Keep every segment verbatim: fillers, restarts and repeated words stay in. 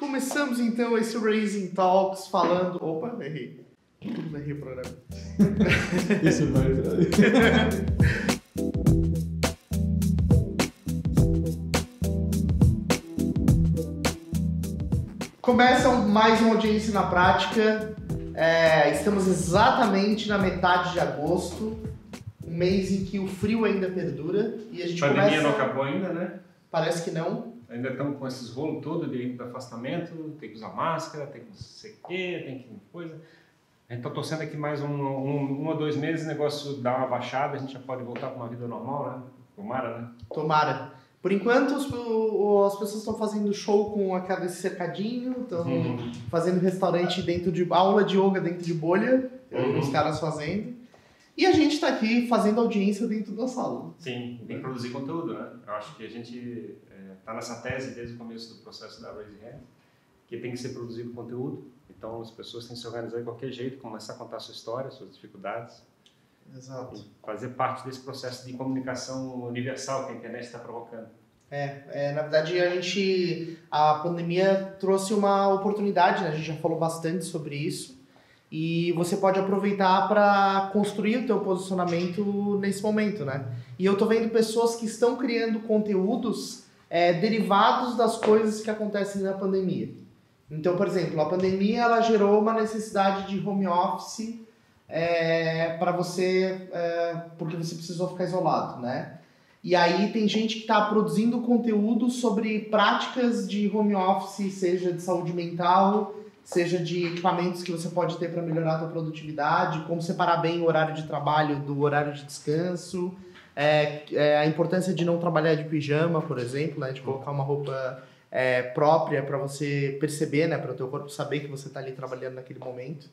Começamos então esse Racing Talks falando... Opa, errei. Tudo errei o programa. Isso vai... Começa mais uma audiência na prática. É, estamos exatamente na metade de agosto, um mês em que o frio ainda perdura e a gente a pandemia começa... não acabou ainda, né? Parece que não. Ainda estamos com esses rolos todos de afastamento, tem que usar máscara, tem que não sei o quê, tem que coisa. A gente está torcendo aqui mais um, um, um ou dois meses, o negócio dá uma baixada, a gente já pode voltar para uma vida normal, né? Tomara, né? Tomara. Por enquanto, os, o, as pessoas estão fazendo show com aquele cercadinho, estão Uhum. fazendo restaurante dentro de... aula de yoga dentro de bolha, Uhum. os caras fazendo. E a gente está aqui fazendo audiência dentro da sala. Sim, tem que produzir conteúdo, né? Eu acho que a gente está é, nessa tese desde o começo do processo da Raise Hand, que tem que ser produzido conteúdo. Então, as pessoas têm que se organizar de qualquer jeito, começar a contar a sua história, suas dificuldades. Exato. Fazer parte desse processo de comunicação universal que a internet está provocando. É, é, na verdade a gente, a pandemia trouxe uma oportunidade, né? A gente já falou bastante sobre isso e você pode aproveitar para construir o teu posicionamento nesse momento, né? E eu tô vendo pessoas que estão criando conteúdos é, derivados das coisas que acontecem na pandemia. Então, por exemplo, a pandemia ela gerou uma necessidade de home office é, para você, é, porque você precisou ficar isolado, né? E aí tem gente que está produzindo conteúdo sobre práticas de home office, seja de saúde mental, seja de equipamentos que você pode ter para melhorar a tua produtividade, como separar bem o horário de trabalho do horário de descanso, é, é, a importância de não trabalhar de pijama, por exemplo, né, de colocar uma roupa é, própria para você perceber, né, para o teu corpo saber que você está ali trabalhando naquele momento.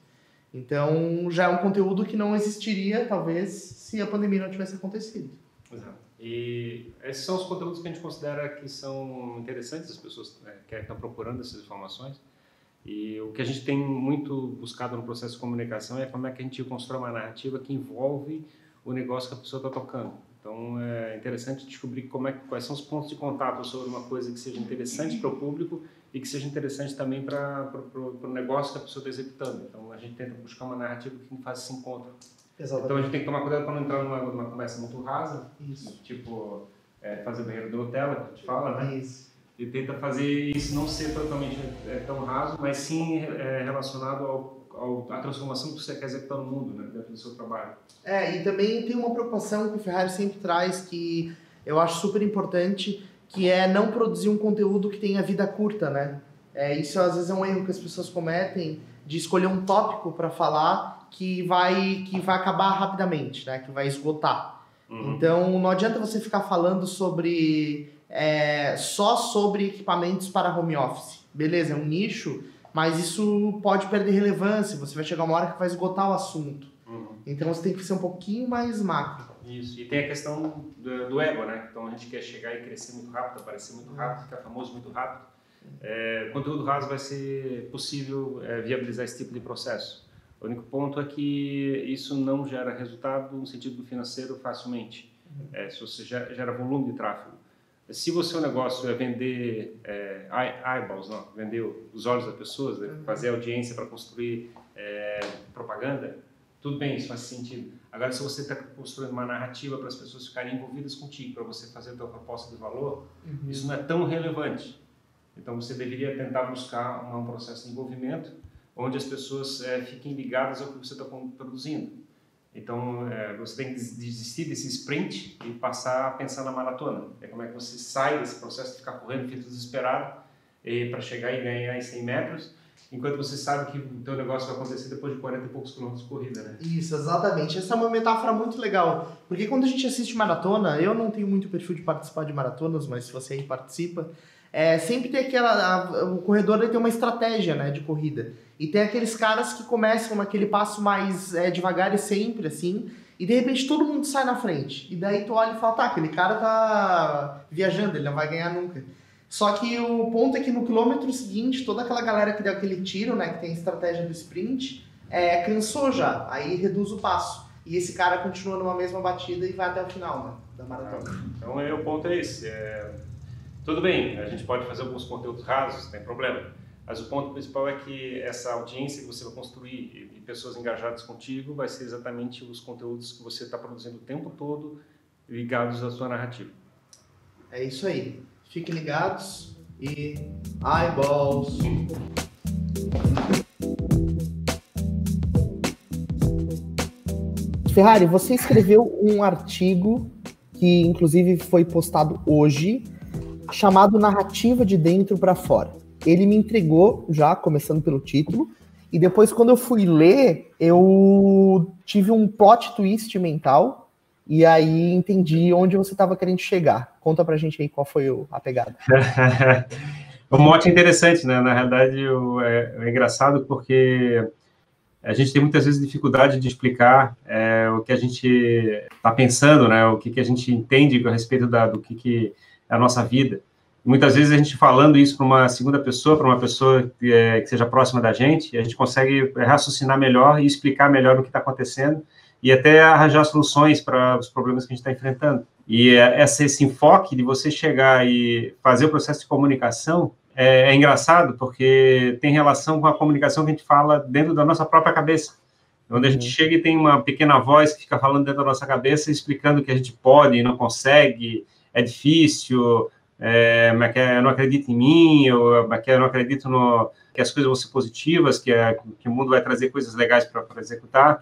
Então já é um conteúdo que não existiria, talvez, se a pandemia não tivesse acontecido. Exato. E esses são os conteúdos que a gente considera que são interessantes, as pessoas né, que estão procurando essas informações. E o que a gente tem muito buscado no processo de comunicação é como é que a gente constrói uma narrativa que envolve o negócio que a pessoa está tocando. Então é interessante descobrir como é, quais são os pontos de contato sobre uma coisa que seja interessante para o público e que seja interessante também para o negócio que a pessoa está executando. Então a gente tenta buscar uma narrativa que faça esse encontro. Exatamente. Então a gente tem que tomar cuidado para não entrar numa, numa conversa muito rasa, Isso. tipo é, fazer banheiro de Nutella, que a gente fala, né? Isso. E tenta fazer isso não ser totalmente é, tão raso, mas sim é, relacionado ao, ao, à transformação que você quer executar no mundo, né? Dentro do seu trabalho. É, e também tem uma preocupação que o Ferrari sempre traz, que eu acho super importante, que é não produzir um conteúdo que tenha vida curta, né? É, isso às vezes é um erro que as pessoas cometem, de escolher um tópico para falar que vai, que vai acabar rapidamente, né? Que vai esgotar. Uhum. Então, não adianta você ficar falando sobre é, só sobre equipamentos para home office. Beleza, é um nicho, mas isso pode perder relevância. Você vai chegar uma hora que vai esgotar o assunto. Uhum. Então, você tem que ser um pouquinho mais macro. Isso, e tem a questão do, do ego, né? Então, a gente quer chegar e crescer muito rápido, aparecer muito rápido, ficar famoso muito rápido. É, conteúdo raso vai ser possível é, viabilizar esse tipo de processo. O único ponto é que isso não gera resultado no sentido financeiro facilmente. É, se você gera, gera volume de tráfego. Se o seu negócio é vender é, eyeballs, não, vender os olhos das pessoas, né, fazer audiência para construir é, propaganda, tudo bem, isso faz sentido. Agora, se você está construindo uma narrativa para as pessoas ficarem envolvidas contigo, para você fazer a sua proposta de valor, uhum. isso não é tão relevante. Então, você deveria tentar buscar um processo de envolvimento onde as pessoas é, fiquem ligadas ao que você está produzindo. Então, é, você tem que desistir desse sprint e passar a pensar na maratona. É como é que você sai desse processo de ficar correndo, feito desesperado, para chegar e ganhar em cem metros, enquanto você sabe que o teu negócio vai acontecer depois de quarenta e poucos quilômetros de corrida, né? Isso, exatamente. Essa é uma metáfora muito legal, porque quando a gente assiste maratona, eu não tenho muito perfil de participar de maratonas, mas se você aí participa, é, sempre tem aquela... A, o corredor ele tem uma estratégia, né, de corrida. E tem aqueles caras que começam naquele passo mais é, devagar e sempre, assim, e de repente todo mundo sai na frente. E daí tu olha e fala, tá, aquele cara tá viajando, ele não vai ganhar nunca. Só que o ponto é que no quilômetro seguinte, toda aquela galera que deu aquele tiro, né, que tem a estratégia do sprint, é, cansou já, aí reduz o passo. E esse cara continua numa mesma batida e vai até o final, né, da maratona. Então aí, o ponto é esse. É... Tudo bem, a gente pode fazer alguns conteúdos rasos, não tem problema. Mas o ponto principal é que essa audiência que você vai construir e pessoas engajadas contigo vai ser exatamente os conteúdos que você está produzindo o tempo todo ligados à sua narrativa. É isso aí. Fiquem ligados e eyeballs! Ferrari, você escreveu um artigo que inclusive foi postado hoje, chamado Narrativa de Dentro para Fora. Ele me entregou já, começando pelo título, e depois quando eu fui ler, eu tive um plot twist mental, e aí entendi onde você estava querendo chegar. Conta pra gente aí qual foi a pegada. O mote é interessante, né? Na realidade, é, é engraçado porque a gente tem muitas vezes dificuldade de explicar é, o que a gente está pensando, né? O que, que a gente entende a respeito da, do que, que é a nossa vida. Muitas vezes a gente falando isso para uma segunda pessoa, para uma pessoa que, é, que seja próxima da gente, a gente consegue raciocinar melhor e explicar melhor o que está acontecendo e até arranjar soluções para os problemas que a gente está enfrentando. E essa, esse enfoque de você chegar e fazer o processo de comunicação é, é engraçado, porque tem relação com a comunicação que a gente fala dentro da nossa própria cabeça. Onde a gente uhum. chega e tem uma pequena voz que fica falando dentro da nossa cabeça, explicando que a gente pode e não consegue, é difícil, é, mas que eu não acredito em mim, ou mas que eu não acredito no, que as coisas vão ser positivas, que, é, que o mundo vai trazer coisas legais para executar.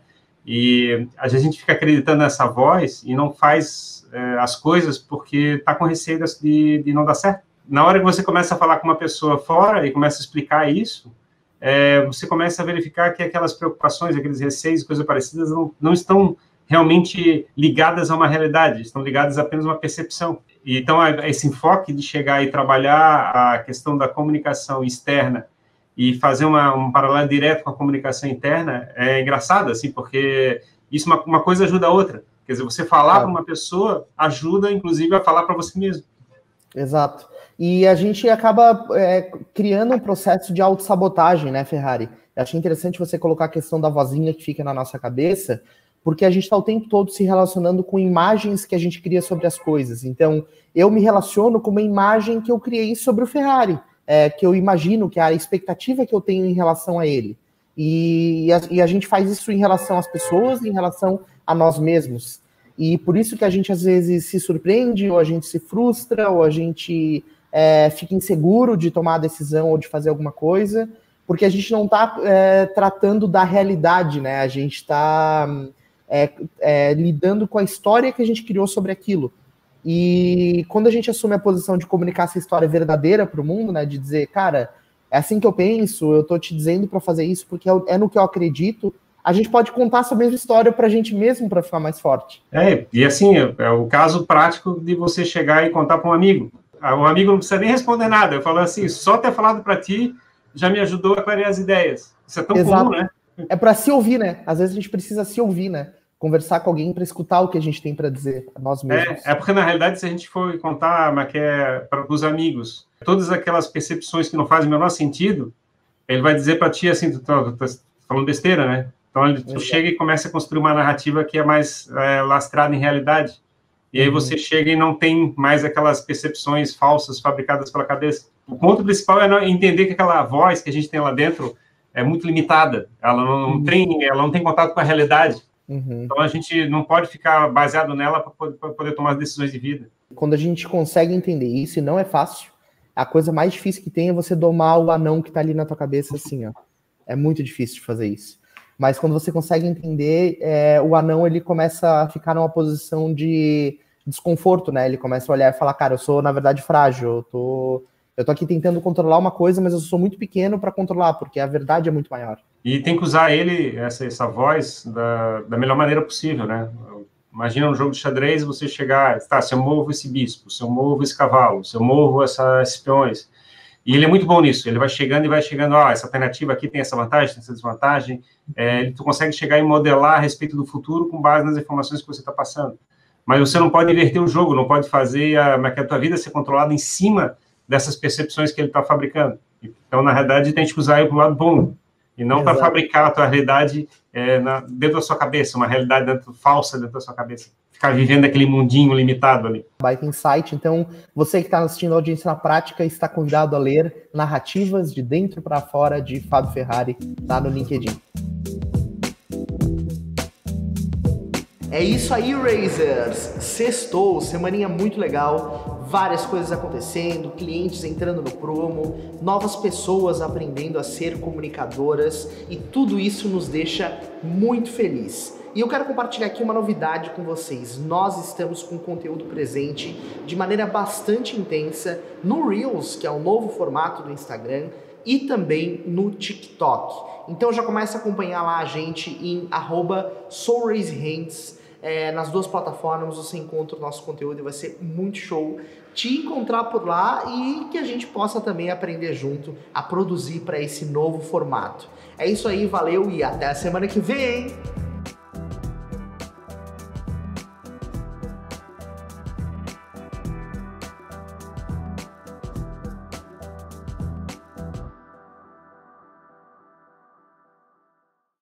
E às vezes a gente fica acreditando nessa voz e não faz é, as coisas porque está com receio de, de não dar certo. Na hora que você começa a falar com uma pessoa fora e começa a explicar isso, é, você começa a verificar que aquelas preocupações, aqueles receios, coisas parecidas, não, não estão realmente ligadas a uma realidade, estão ligadas a apenas a uma percepção. E, então, esse enfoque de chegar e trabalhar a questão da comunicação externa e fazer uma, um paralelo direto com a comunicação interna é engraçado, assim, porque isso uma, uma coisa ajuda a outra. Quer dizer, você falar para uma pessoa ajuda, inclusive, a falar para você mesmo. Exato. E a gente acaba é, criando um processo de autossabotagem, né, Ferrari? Eu achei interessante você colocar a questão da vozinha que fica na nossa cabeça, porque a gente está o tempo todo se relacionando com imagens que a gente cria sobre as coisas. Então, eu me relaciono com uma imagem que eu criei sobre o Ferrari, é, que eu imagino que é a expectativa que eu tenho em relação a ele. E a, e a gente faz isso em relação às pessoas, em relação a nós mesmos. E por isso que a gente, às vezes, se surpreende, ou a gente se frustra, ou a gente é, fica inseguro de tomar a decisão ou de fazer alguma coisa, porque a gente não está é, tratando da realidade, né? A gente está é, é, lidando com a história que a gente criou sobre aquilo. E quando a gente assume a posição de comunicar essa história verdadeira para o mundo, né? De dizer, cara, é assim que eu penso, eu estou te dizendo para fazer isso porque é no que eu acredito, a gente pode contar essa mesma história para a gente mesmo, para ficar mais forte. É, e assim, é o caso prático de você chegar e contar para um amigo. O amigo não precisa nem responder nada, eu falo assim, só ter falado para ti já me ajudou a clarear as ideias. Isso é tão Exato. comum, né? É para se ouvir, né? Às vezes a gente precisa se ouvir, né? Conversar com alguém para escutar o que a gente tem para dizer a nós mesmos. É, é porque, na realidade, se a gente for contar mas que é para os amigos, todas aquelas percepções que não fazem o menor sentido, ele vai dizer para ti assim, tu tá, tu tá falando besteira, né? Então, ele, tu chega e começa a construir uma narrativa que é mais é, lastrada em realidade. E aí você chega e não tem mais aquelas percepções falsas fabricadas pela cabeça. O ponto principal é entender que aquela voz que a gente tem lá dentro é muito limitada. Ela não, uhum. tem, ela não tem contato com a realidade. Uhum. Então, a gente não pode ficar baseado nela para poder, poder tomar as decisões de vida. Quando a gente consegue entender isso, e não é fácil, a coisa mais difícil que tem é você domar o anão que está ali na tua cabeça assim, ó. É muito difícil de fazer isso. Mas quando você consegue entender, é, o anão ele começa a ficar numa posição de desconforto, né? Ele começa a olhar e falar, cara, eu sou, na verdade, frágil, eu tô, eu tô aqui tentando controlar uma coisa, mas eu sou muito pequeno para controlar, porque a verdade é muito maior. E tem que usar ele, essa, essa voz, da, da melhor maneira possível, né? Imagina um jogo de xadrez, você chegar, tá, se eu movo esse bispo, se eu movo esse cavalo, se eu movo essa, esses peões. E ele é muito bom nisso, ele vai chegando e vai chegando, ó, essa alternativa aqui tem essa vantagem, tem essa desvantagem, é, tu consegue chegar e modelar a respeito do futuro com base nas informações que você está passando. Mas você não pode inverter o jogo, não pode fazer a, a tua vida ser controlada em cima dessas percepções que ele está fabricando. Então, na realidade, tem que usar ele para o lado bom, e não para fabricar a tua realidade é, na, dentro da sua cabeça, uma realidade dentro, falsa dentro da sua cabeça. ficar vivendo aquele mundinho limitado ali. Baita insight. Então, você que está assistindo a Audiência na Prática está convidado a ler Narrativas de Dentro para Fora, de Fábio Ferrari, lá no LinkedIn. É isso aí, Razers! Sextou, semaninha muito legal, várias coisas acontecendo, clientes entrando no promo, novas pessoas aprendendo a ser comunicadoras e tudo isso nos deixa muito feliz. E eu quero compartilhar aqui uma novidade com vocês. Nós estamos com conteúdo presente de maneira bastante intensa no Reels, que é o novo formato do Instagram, e também no TikTok. Então já começa a acompanhar lá a gente em arroba soulraisehands. É, nas duas plataformas você encontra o nosso conteúdo e vai ser muito show te encontrar por lá e que a gente possa também aprender junto a produzir para esse novo formato. É isso aí, valeu e até a semana que vem!